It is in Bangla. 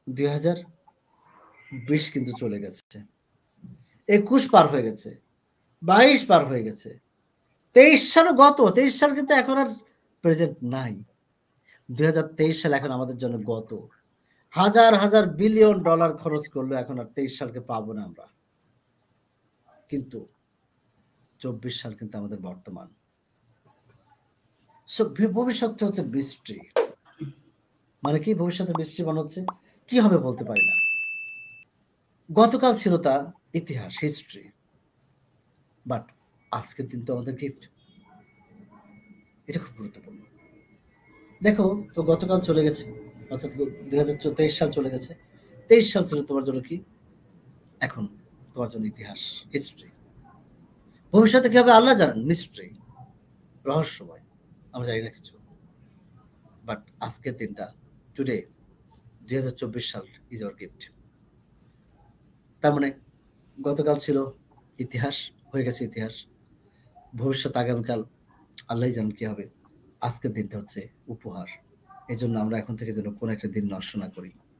2020 কিন্তু চলে গেছে, 21 পার হয়ে গেছে, 22 পার হয়ে গেছে, 23 সালও গত, 23 সাল কিন্তু এখন আর প্রেজেন্ট নাই। 2023 সাল এখন আমাদের জন্য গত। হাজার হাজার বিলিয়ন ডলার খরচ করলো, এখন আর 23 সালকে পাবো না আমরা। কিন্তু 24 সাল কিন্তু আমাদের বর্তমান। ভবিষ্যৎটা হচ্ছে মিস্ট্রি। মানে কি ভবিষ্যতে মিস্ট্রি মানে হচ্ছে কি হবে বলতে পারি না। গতকাল ছিল তা ইতিহাস, হিস্ট্রি, বাট আজকের দিন তো আমাদের গিফট। এটা খুব গুরুত্বপূর্ণ। দেখো তো গতকাল চলে গেছে, অর্থাৎ 2023 সাল চলে গেছে, 23 সাল ছিল তোমার জন্য কি, এখন তোমার জন্য ইতিহাস, হিস্ট্রি। ভবিষ্যতে কি হবে আল্লাহ জানেন, মিস্ট্রি, রহস্যময়, আমরা জানি না কিছু। বাট আজকের দিনটা, টুডে, 2024 সাল ইজ আওয়ার গিফট। তার মানে গতকাল ছিল ইতিহাস, হয়ে গেছে ইতিহাস। ভবিষ্যৎ আগামীকাল আল্লাহ জানেন কি হবে। আজকের দিনটা হচ্ছে উপহার। এই জন্য আমরা এখন থেকে যেন কোনো একটা দিন নষ্ট না করি।